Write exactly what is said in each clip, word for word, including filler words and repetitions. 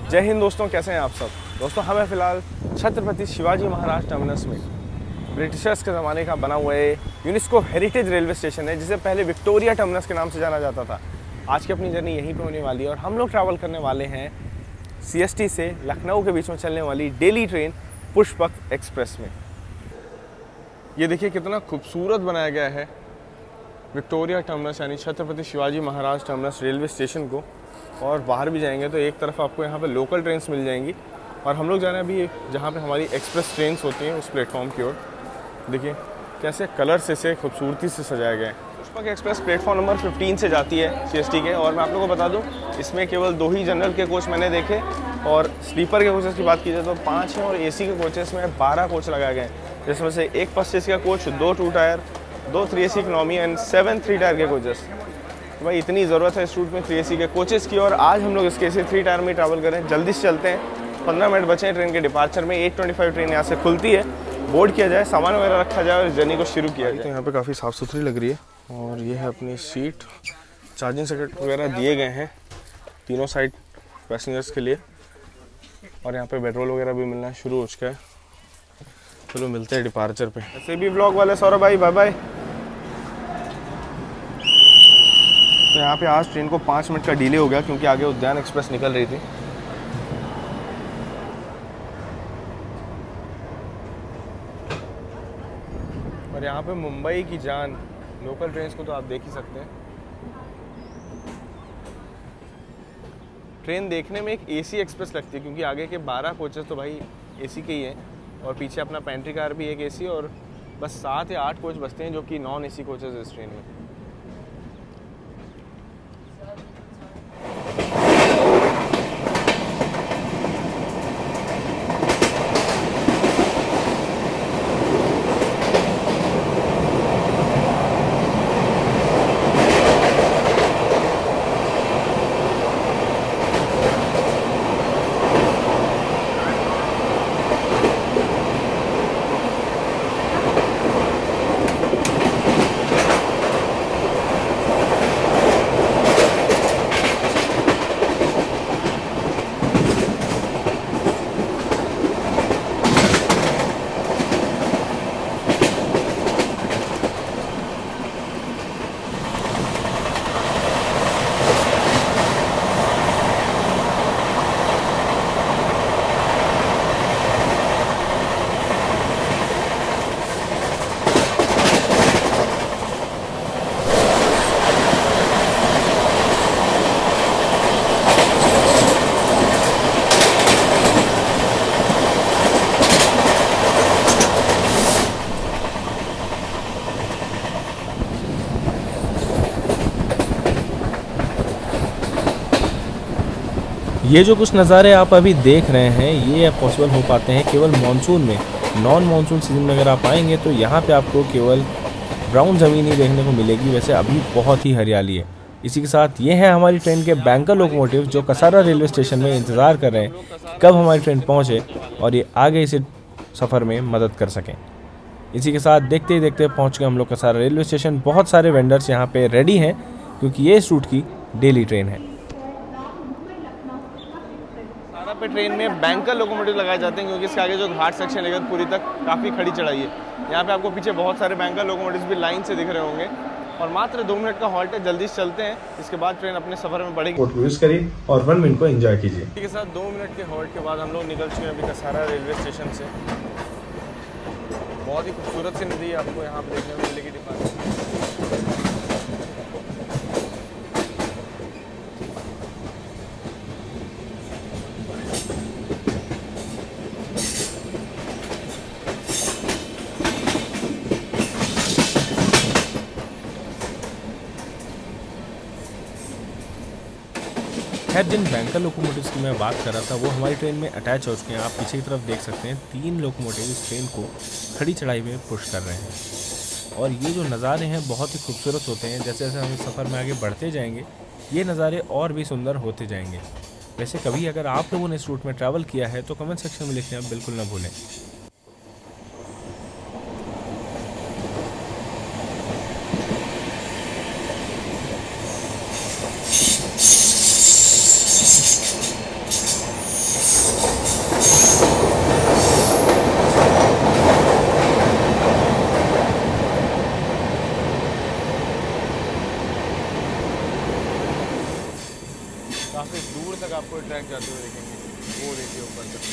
जय हिंद दोस्तों, कैसे हैं आप सब। दोस्तों हमें फ़िलहाल छत्रपति शिवाजी महाराज टर्मिनस में ब्रिटिशर्स के ज़माने का बना हुआ है यूनेस्को हेरिटेज रेलवे स्टेशन है, जिसे पहले विक्टोरिया टर्मिनस के नाम से जाना जाता था। आज की अपनी जर्नी यहीं पे होने वाली है और हम लोग ट्रैवल करने वाले हैं सीएसटी से लखनऊ के बीच में चलने वाली डेली ट्रेन पुष्पक एक्सप्रेस में। ये देखिए कितना खूबसूरत बनाया गया है विक्टोरिया टर्मिनस यानी Chhatrapati Shivaji Maharaj terminus railway station को। और बाहर भी जाएंगे तो एक तरफ आपको यहाँ पे लोकल ट्रेन्स मिल जाएंगी और हम लोग जा रहे हैं अभी जहाँ पे हमारी एक्सप्रेस ट्रेन्स होती हैं उस प्लेटफॉर्म की ओर। देखिए कैसे कलर से से खूबसूरती से सजाया गया है। पुष्पक एक्सप्रेस प्लेटफॉर्म नंबर पंद्रह से जाती है सीएसटी के। और मैं आप लोगों को बता दूँ, इसमें केवल दो ही जनरल के कोच मैंने देखे और स्लीपर के कोचेस की बात की जाए तो पाँच हैं और एसी के कोचेस में बारह कोच लगाए गए हैं, जिसमें से एक फर्स्ट एसी का कोच, दो टू टायर, दो three AC economy and seven three tier के कोचेस। तो भाई इतनी ज़रूरत है इस रूट में थ्री एसी के कोचेस की। और आज हम लोग इसके एसी थ्री टायर में ट्रैवल करें। जल्दी से चलते हैं, पंद्रह मिनट बचे हैं ट्रेन के डिपार्चर में। एट ट्वेंटी फाइव ट्रेन यहाँ से खुलती है। बोर्ड किया जाए, सामान वगैरह रखा जाए और इस जर्नी को शुरू किया जाए। तो यहाँ पे काफ़ी साफ़ सुथरी लग रही है और ये है अपनी सीट। चार्जिंग सॉकेट वगैरह दिए गए हैं तीनों साइड पैसेंजर्स के लिए। और यहाँ पे पेट्रोल वगैरह भी मिलना शुरू हो चुका है। चलो मिलते हैं डिपार्चर पे। ऐसे भी ब्लॉग वाले सौरभ भाई, बाय बाय। तो यहाँ पे आज ट्रेन को पाँच मिनट का डिले हो गया क्योंकि आगे उद्यान एक्सप्रेस निकल रही थी। और यहाँ पे मुंबई की जान लोकल ट्रेन्स को तो आप देख ही सकते हैं। ट्रेन देखने में एक एसी एक्सप्रेस लगती है क्योंकि आगे के बारह कोचेस तो भाई एसी के ही हैं और पीछे अपना पेंट्री कार भी एक एसी और बस सात या आठ कोच बचते हैं जो कि नॉन एसी कोचेस है इस ट्रेन में। ये जो कुछ नज़ारे आप अभी देख रहे हैं ये पॉसिबल हो पाते हैं केवल मानसून में। नॉन मानसून सीजन में अगर आप आएंगे तो यहाँ पे आपको केवल ब्राउन ज़मीन ही देखने को मिलेगी। वैसे अभी बहुत ही हरियाली है। इसी के साथ ये है हमारी ट्रेन के बैंकर लोकोमोटिव जो कसारा रेलवे स्टेशन में इंतज़ार कर रहे हैं कब हमारी ट्रेन पहुँचे और ये आगे इसे सफ़र में मदद कर सकें। इसी के साथ देखते ही देखते पहुँच गए हम लोग कसारा रेलवे स्टेशन। बहुत सारे वेंडर्स यहाँ पर रेडी हैं क्योंकि ये इस रूट की डेली ट्रेन है। पे ट्रेन में बैंकर लोकोमोटिव लगाए जाते हैं क्योंकि इसके आगे जो घाट सेक्शन है पूरी तक काफ़ी खड़ी चढ़ाई है। यहाँ पे आपको पीछे बहुत सारे बैंकर लोकोमोटिव्स भी लाइन से दिख रहे होंगे और मात्र दो मिनट का हॉल्ट है। जल्दी से चलते हैं, इसके बाद ट्रेन अपने सफर में बढ़ेगी। यूज करिए और वन मिनट को एंजॉय कीजिए। इसी के साथ दो मिनट के हॉल्ट के बाद हम लोग निकल चुके हैं अभी कसारा रेलवे स्टेशन से। बहुत ही खूबसूरत सी नदी आपको यहाँ पे देखने को मिलेगी डिपार्चर। खैर जिन बैंकर लोकोमोटिव्स की मैं बात कर रहा था वो हमारी ट्रेन में अटैच हो चुके हैं। आप पीछे की तरफ देख सकते हैं तीन लोकोमोटिव इस ट्रेन को खड़ी चढ़ाई में पुश कर रहे हैं। और ये जो नज़ारे हैं बहुत ही खूबसूरत होते हैं। जैसे जैसे हम इस सफ़र में आगे बढ़ते जाएंगे ये नज़ारे और भी सुंदर होते जाएंगे। वैसे कभी अगर आप लोगों ने इस रूट में ट्रैवल किया है तो कमेंट सेक्शन में लिखना आप बिल्कुल ना भूलें। काफ़ी दूर तक आपको ट्रैक जाते हुए देखेंगे, वो देखिए ऊपर तक।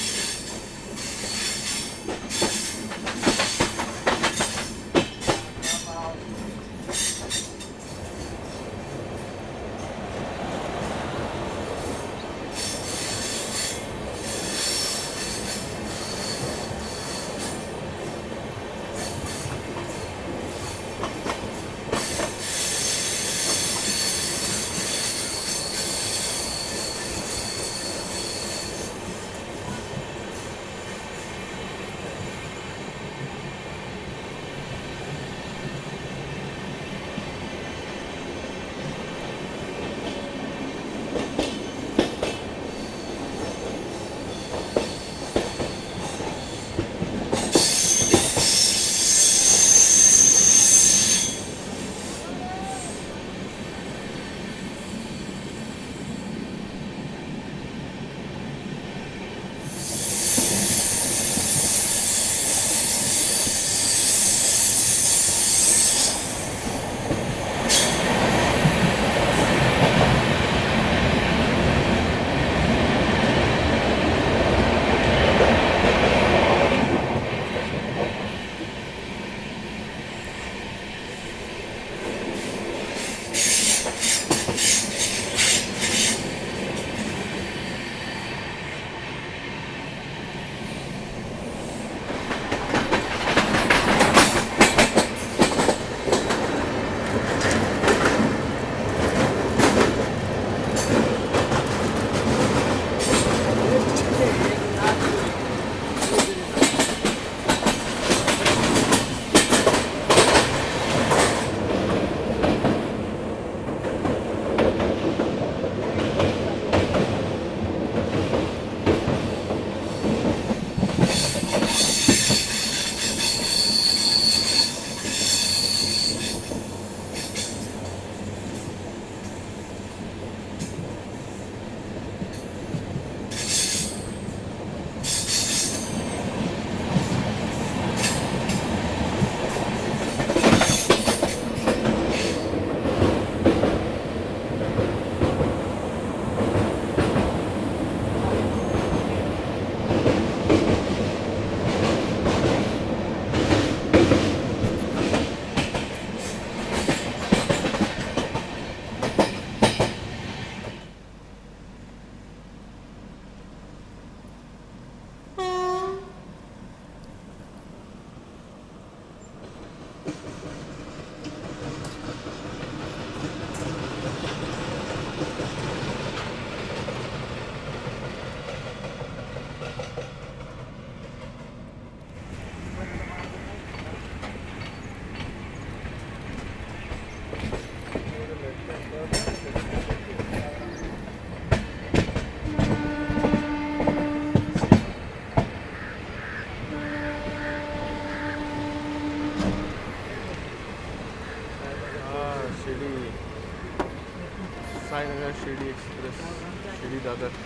साईनगर शिरडी एक्सप्रेस, शिरडी दादर।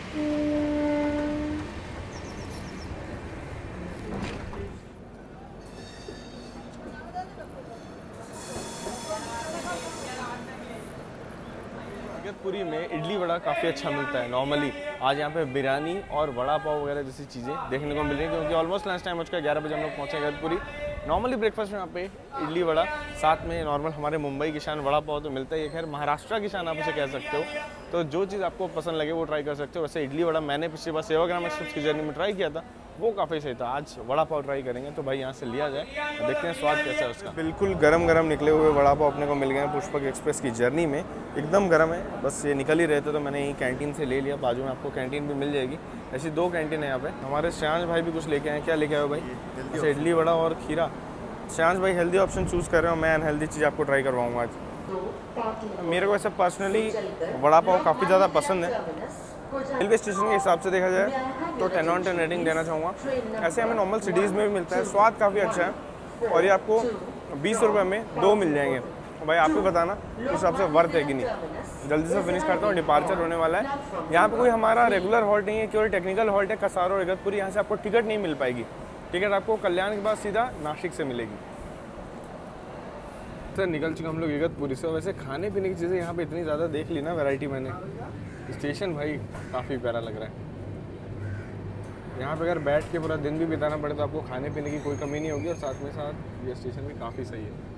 इगतपुरी में इडली वड़ा काफ़ी अच्छा मिलता है नॉर्मली। आज यहाँ पे बिरयानी और वड़ा पाव वगैरह जैसी चीज़ें देखने को मिल रही हैं, क्योंकि ऑलमोस्ट लंच टाइम हो चुका है, ग्यारह बजे हम लोग पहुँचे इगतपुरी। नॉर्मली ब्रेकफास्ट में यहाँ पे इडली वड़ा, साथ में नॉर्मल हमारे मुंबई की शान वड़ा पाव तो मिलता ही है। खैर महाराष्ट्र की शान आप उसे कह सकते हो, तो जो चीज़ आपको पसंद लगे वो ट्राई कर सकते हो। वैसे इडली वड़ा मैंने पिछली बार सेवाग्राम एक्सप्रेस की जर्नी में ट्राई किया था, वो काफ़ी सही था। आज वड़ा पाव ट्राई करेंगे, तो भाई यहाँ से लिया जाए, देखते हैं स्वाद कैसा है उसका। बिल्कुल गरम गरम निकले हुए वड़ा पाव अपने को मिल गए हैं पुष्पक एक्सप्रेस की जर्नी में, एकदम गर्म है। बस ये निकल ही रहे थे तो मैंने यही कैंटीन से ले लिया। बाजू में आपको कैंटीन भी मिल जाएगी, ऐसी दो कैंटीन है यहाँ पे। हमारे श्रेयांश भाई भी कुछ लेके आए, क्या लेके आए हो भाई? अच्छा, इडली वड़ा और खीरा। श्रेयांश भाई हेल्दी ऑप्शन चूज़ कर रहे हो, मैं अनहेल्दी चीज़ आपको ट्राई करवाऊँगा आज। मेरे को ऐसा पर्सनली वड़ा पाव काफ़ी ज़्यादा पसंद है। रेलवे स्टेशन के हिसाब से देखा जाए तो टेन ऑन टेन रेटिंग देना चाहूँगा। ऐसे हमें नॉर्मल सिटीज़ में भी मिलता है, स्वाद काफ़ी अच्छा है, और ये आपको बीस रुपये में दो मिल जाएंगे। भाई आप भी बताना उस हिसाब से वर्थ है कि नहीं। जल्दी से फिनिश करता हूँ, डिपार्चर होने वाला है। यहाँ पे कोई हमारा रेगुलर हॉल्ट नहीं है, केवल टेक्निकल हॉल्ट है कसार और इगतपुरी। यहाँ से आपको टिकट नहीं मिल पाएगी, टिकट आपको कल्याण के बाद सीधा नासिक से मिलेगी। दोस्तों निकल चुके हम लोग इगतपुरी से। वैसे खाने पीने की चीज़ें यहाँ पे इतनी ज़्यादा देख ली ना, वैरायटी मैंने। स्टेशन भाई काफ़ी प्यारा लग रहा है। यहाँ पे अगर बैठ के पूरा दिन भी बिताना पड़े तो आपको खाने पीने की कोई कमी नहीं होगी, और साथ में साथ ये स्टेशन भी काफ़ी सही है।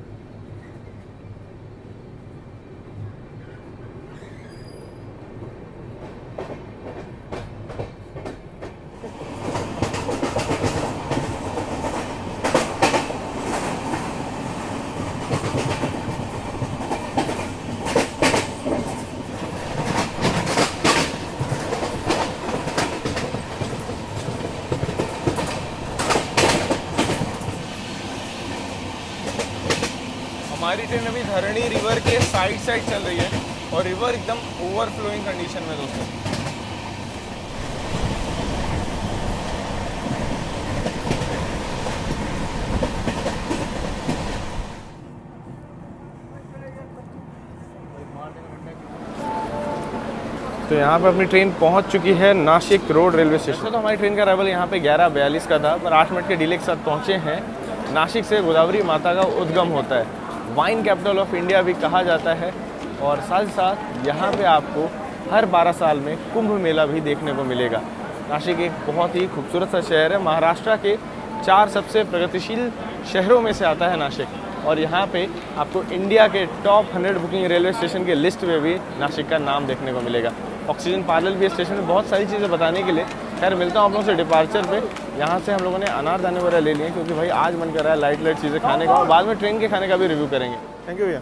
हमारी ट्रेन अभी धरणी रिवर के साइड साइड चल रही है, और रिवर एकदम ओवरफ्लोइंग कंडीशन में दोस्तों। तो यहाँ पे अपनी ट्रेन पहुँच चुकी है नासिक रोड रेलवे स्टेशन। तो हमारी ट्रेन का अराइवल यहाँ पे ग्यारह बयालीस का था, पर आठ मिनट के डिले के साथ पहुँचे हैं। नासिक से गोदावरी माता का उद्गम होता है, वाइन कैपिटल ऑफ इंडिया भी कहा जाता है। और साथ ही साथ यहाँ पे आपको हर बारह साल में कुंभ मेला भी देखने को मिलेगा। नासिक एक बहुत ही खूबसूरत सा शहर है, महाराष्ट्र के चार सबसे प्रगतिशील शहरों में से आता है नासिक। और यहाँ पे आपको इंडिया के top hundred booking railway station के लिस्ट में भी नासिक का नाम देखने को मिलेगा। ऑक्सीजन पार्लर भी स्टेशन में बहुत सारी चीज़ें बताने के लिए। खैर मिलता हूँ आप लोगों से डिपार्चर पे। यहाँ से हम लोगों ने अनारदाने वगैरह ले लिए, क्योंकि भाई आज मन कर रहा है लाइट लाइट चीज़ें खाने का, और बाद में ट्रेन के खाने का भी रिव्यू करेंगे। थैंक यू भैया।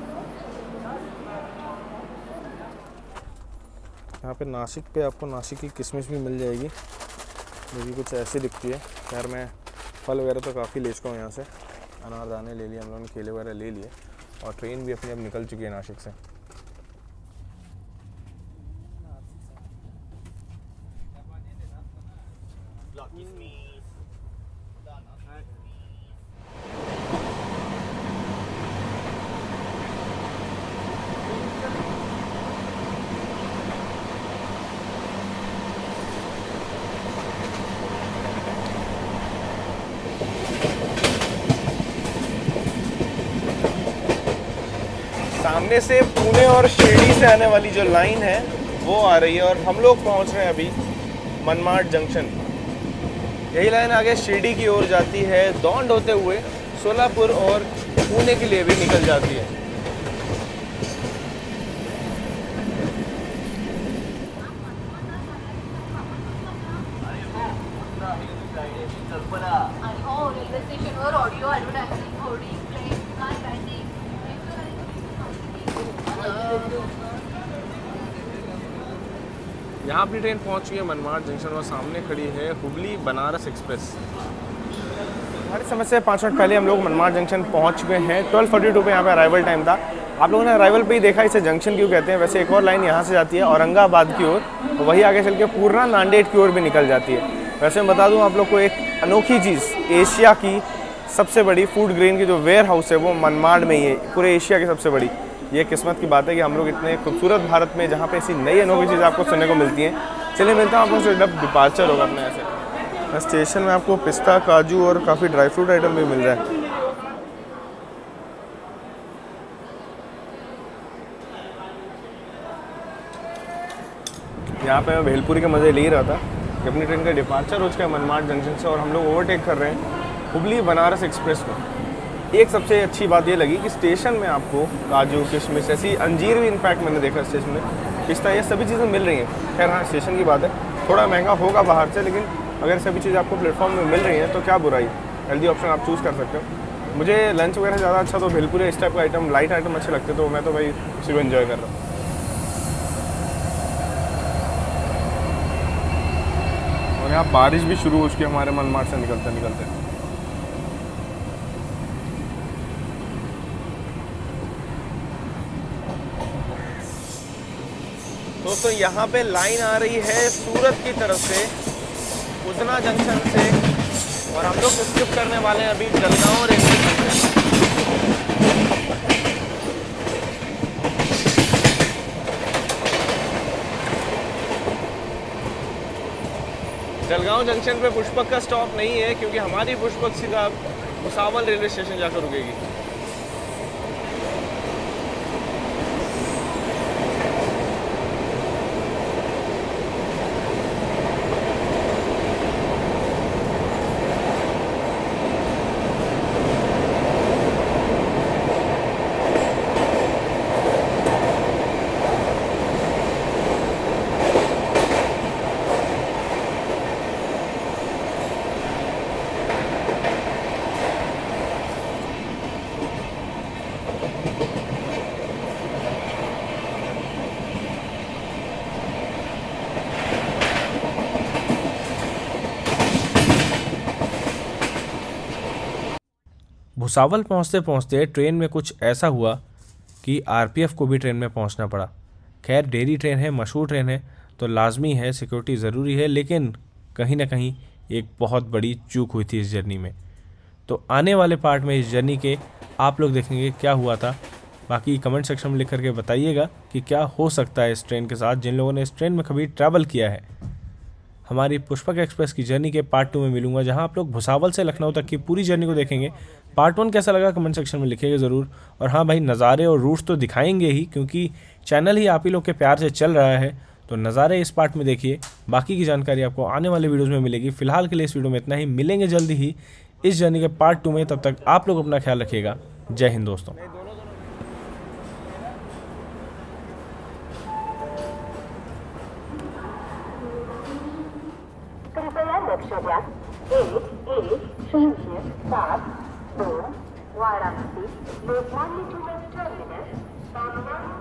यहाँ पे नासिक पे आपको नासिक की किशमिश भी मिल जाएगी, जो कि कुछ ऐसी दिखती है। खैर मैं फल वगैरह तो काफ़ी ले चुका हूँ यहाँ से। अनारदाने ले लिए हम लोगों ने, केले वगैरह ले लिए, और ट्रेन भी अपनी अब निकल चुकी है नासिक से। सामने से पुणे और शिरडी से आने वाली जो लाइन है वो आ रही है, और हम लोग पहुंच रहे हैं अभी मनमाड जंक्शन। यही लाइन आगे शिरडी की ओर जाती है, दौंड होते हुए सोलापुर और पुणे के लिए भी निकल जाती है। यहाँ अपनी ट्रेन पहुँच चुकी है मनमाड जंक्शन, और सामने खड़ी है हुबली बनारस एक्सप्रेस। हमारे समय से पाँच मिनट पहले हम लोग मनमाड जंक्शन पहुँच चुके हैं। ट्वेल्व फोर्टी टू पे यहाँ पे अराइवल टाइम था। आप लोगों ने अराइवल पे ही देखा इसे जंक्शन क्यों कहते हैं। वैसे एक और लाइन यहाँ से जाती है औरंगाबाद की ओर, और वही आगे चल के पूर्णा नांदेड़ की ओर भी निकल जाती है। वैसे मैं बता दूँ आप लोग को एक अनोखी चीज़, एशिया की सबसे बड़ी फूड ग्रेन की जो वेयर हाउस है वो मनमाड में ही है, पूरे एशिया की सबसे बड़ी। ये किस्मत की बात है कि हम लोग इतने खूबसूरत भारत में, जहाँ पे ऐसी नई अनोखी चीज़ आपको सुनने को मिलती हैं। चलिए मिलता हूँ आप लोगों से जब डिपार्चर होगा अपने ऐसे। स्टेशन में आपको पिस्ता, काजू और काफ़ी ड्राई फ्रूट आइटम भी मिल रहा है। यहाँ पे मैं भेलपुरी के मज़े ले ही रहा था कि अपनी ट्रेन का डिपार्चर हो चुका है मनमाड जंक्शन से, और हम लोग ओवरटेक कर रहे हैं हुबली बनारस एक्सप्रेस में। एक सबसे अच्छी बात ये लगी कि स्टेशन में आपको काजू, किशमिश, ऐसी अंजीर भी इनफैक्ट मैंने देखा स्टेशन में, पिस्ता, ये सभी चीज़ें मिल रही हैं। खैर हाँ, स्टेशन की बात है, थोड़ा महंगा होगा बाहर से, लेकिन अगर सभी चीज़ आपको प्लेटफॉर्म में मिल रही हैं तो क्या बुराई। हेल्दी ऑप्शन आप चूज़ कर सकते हो। मुझे लंच वगैरह ज़्यादा अच्छा तो भेलपुरी इस टाइप का आइटम, लाइट आइटम अच्छे लगते, तो मैं तो भाई उसी को एंजॉय कर रहा हूँ। और यहाँ बारिश भी शुरू हो चुकी है हमारे मनमाड से निकलते निकलते। दोस्तों यहाँ पे लाइन आ रही है सूरत की तरफ से, उतना जंक्शन से, और हम लोग स्किप करने वाले हैं अभी Jalgaon railway junction. Jalgaon junction पे पुष्पक का स्टॉप नहीं है, क्योंकि हमारी पुष्पक सीधा भुसावल रेलवे स्टेशन जाकर रुकेगी। भुसावल पहुंचते पहुंचते ट्रेन में कुछ ऐसा हुआ कि आरपीएफ को भी ट्रेन में पहुंचना पड़ा। खैर डेरी ट्रेन है, मशहूर ट्रेन है, तो लाजमी है, सिक्योरिटी ज़रूरी है, लेकिन कहीं ना कहीं एक बहुत बड़ी चूक हुई थी इस जर्नी में। तो आने वाले पार्ट में इस जर्नी के आप लोग देखेंगे क्या हुआ था। बाकी कमेंट सेक्शन में लिख करके बताइएगा कि क्या हो सकता है इस ट्रेन के साथ, जिन लोगों ने इस ट्रेन में कभी ट्रैवल किया है। हमारी पुष्पक एक्सप्रेस की जर्नी के पार्ट टू में मिलूंगा, जहां आप लोग भुसावल से लखनऊ तक की पूरी जर्नी को देखेंगे। पार्ट वन कैसा लगा कमेंट सेक्शन में लिखिएगा ज़रूर। और हाँ भाई, नज़ारे और रूट्स तो दिखाएंगे ही, क्योंकि चैनल ही आप ही लोग के प्यार से चल रहा है, तो नज़ारे इस पार्ट में देखिए। बाकी की जानकारी आपको आने वाले वीडियोज़ में मिलेगी। फिलहाल के लिए इस वीडियो में इतना ही, मिलेंगे जल्दी ही इस जर्नी के पार्ट टू में। तब तक आप लोग अपना ख्याल रखिएगा। जय हिंद दोस्तों। कृपया लक्ष द्या एक एक शून्य सात दोन वाराणसी लोकमान्य टिळक टर्मिनस